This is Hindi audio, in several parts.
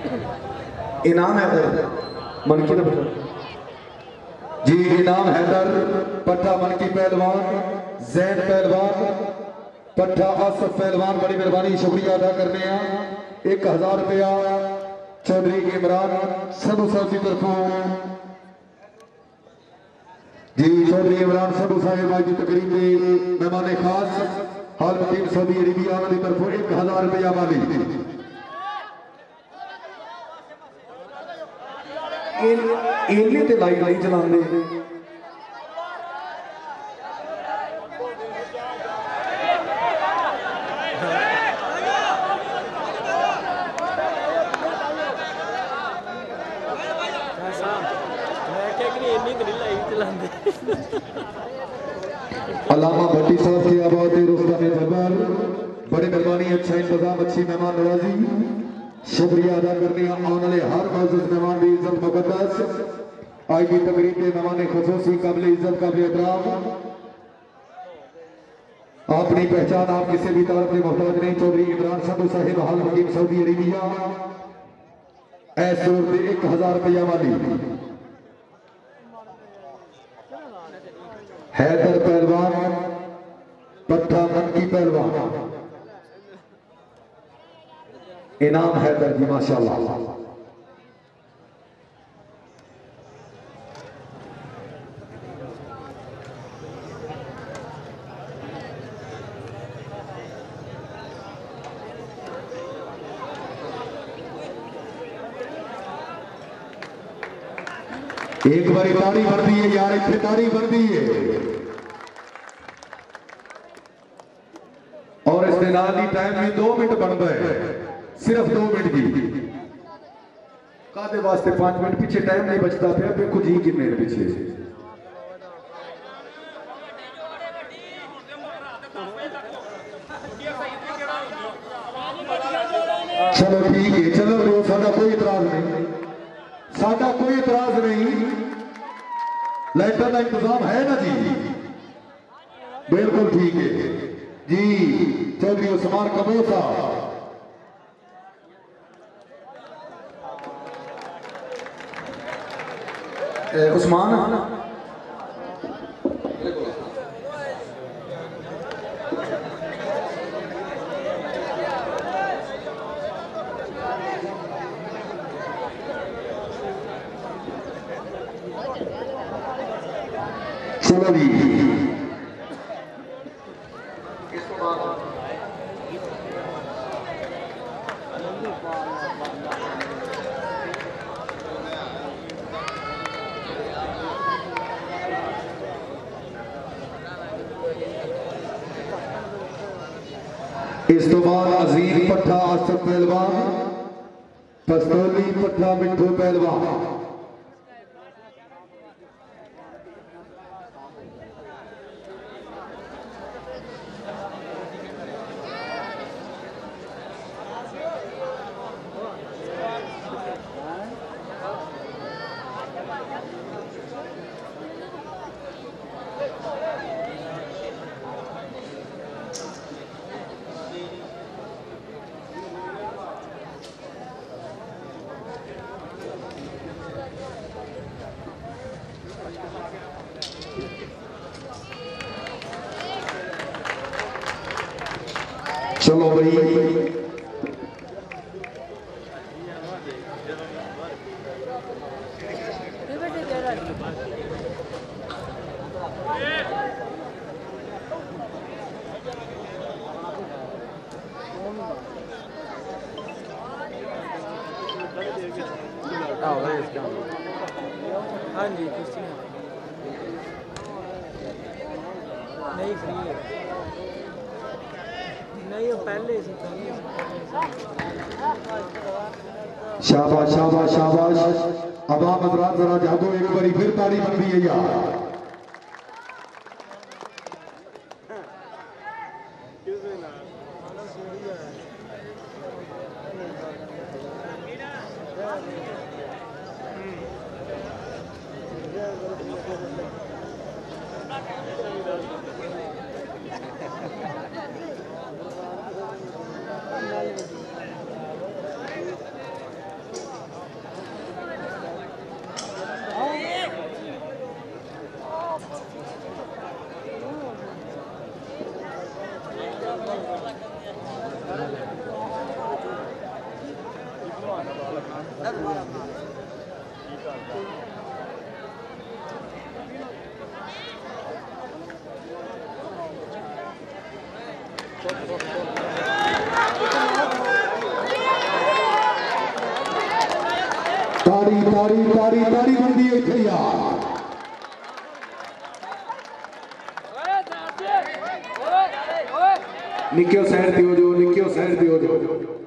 इनाम हैदर मन की जी, इनाम हैदर पट्टा मन की पहलवान, जैन पहलवान, पट्टा आसफ पहलवान, बड़ी मेहरबानी शुक्रिया अदा करने 1000 रुपया चौधरी इमरान सदू साहब की तरफों जी। चौधरी इमरान सदू साहब आज की तकरीब के मेहमान खास हाल मुकीम सऊदी अरेबिया की तरफों 1000 रुपया वाली इन्हें ते लाइट नहीं चलाते। अलामा भट्टी साहब की आबाद रुस्तान जबर, बड़ी मेहरबानी, अच्छा इंतजाम, अच्छी मेहमान नवाजी, शुक्रिया अदा करने आने वाले हर मौजूद मेहमान की इज्जत मुकद्दस। आज की तकरीब के मेहमान खुसूसी काबिल इज्जत काबिल एहतराम, अपनी पहचान आप किसी भी तरफ के मोहताज नहीं। चौधरी इमरान सदू साहिब हाल मुकीम सऊदी अरेबिया ऐसे 1000 रुपया वाली हैदर पहलवान पट्टा मन की पहलवान, इनाम हैदर जी माशाल्लाह। एक बारी तारी बढ़ती है यार, इतने तारी बढ़ती है और इसके नाल ही टाइम में 2 मिनट बनता है, सिर्फ 2 मिनट की कादे वास्ते 5 मिनट पीछे टाइम नहीं बचता पे। देखो जी कितने पीछे चलो ठीक है, चलो साडा कोई इतराज नहीं, साडा कोई इतराज नहीं। लाइटर का इंतजाम है ना जी, बिल्कुल ठीक है जी। चौधरी उस्मान कमोसा उस्मान चलो जी। इस तो बाद अजीम पट्टा आसफ पहलवान, पस्तौली पट्टा मिठू पहलवान। चलो भाई हाँ जी नहीं फ्री है नहीं, पहले से शाबाश शाबाश शाबाश। अब आप हजरात जरा जागो, एक बारी फिर तारीफ बन रही है यार। ताड़ी ताड़ी ताड़ी ताड़ी बनती है इत्थे यार। निक्कियो साइड दियो जो, निक्कियो साइड दियो जो।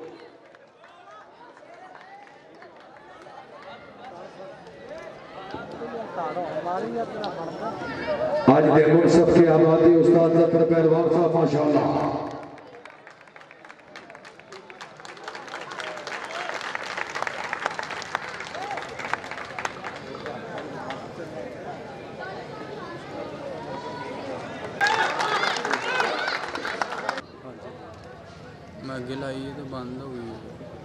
आज दे मुनसफ के आबादी उस्ताद जफर पहलवान साहब माशाअल्लाह। मैं अगे लाई तो बंद हो गई।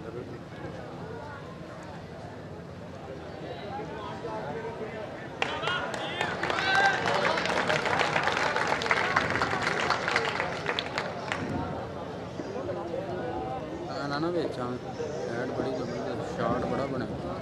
ना बेचा ऐड बड़ी जबरदस्त शॉट बड़ा बना।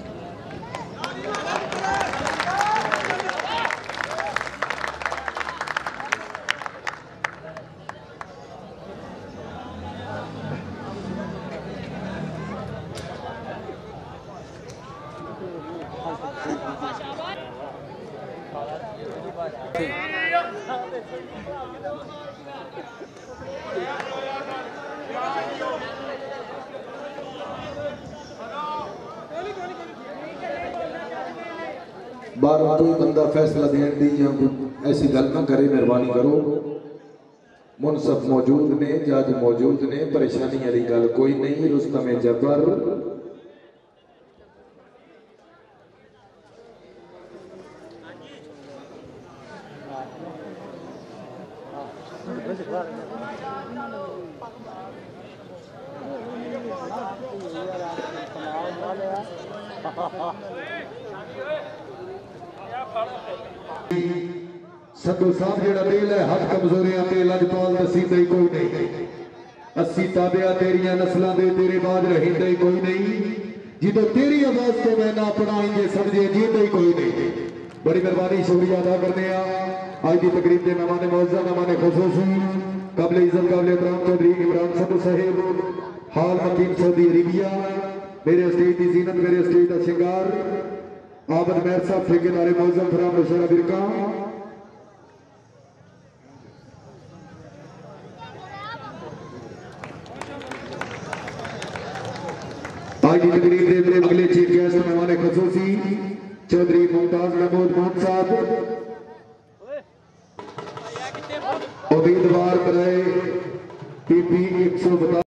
बार कोई बंदा फैसला देने दी या ऐसी गल ना करे, मेहरबानी करो। मुनसफ मौजूद ने, जज मौजूद ने, परेशानी वाली गल कोई नहीं। रुस्तम जबर सदो साहब जेड़ा दिल है हद कमजोरियां ते लजपाल दसींदे कोई नहीं। अस्सी ताबिया तेरिया नस्लां दे तेरे बाद रहिंदे कोई नहीं। जिदो तेरी आवाज तो मैं ना पढ़ाएंगे समझे जींदे कोई नहीं। बड़ी मेहरबानी शुक्रिया अदा करने आज की तकरीब के मेहमान मौजूदा मेहमान खुसूसी काबिल इज्जत काबिल एहतराम चौधरी इमरान सदू साहिब हाल मकीम सऊदी अरेबिया, मेरे स्टेज की जीनत, मेरे स्टेज का श्रृंगार आबद मेहर साहब ठेकेदार मौजूद फराम नशरा बिरका। आज की तकरीब के अगले चीफ गेस्ट मेहमान खुसूसी चौधरी मुमताज महमूद मोहन साहब उम्मीदवार बनाए पीपी 152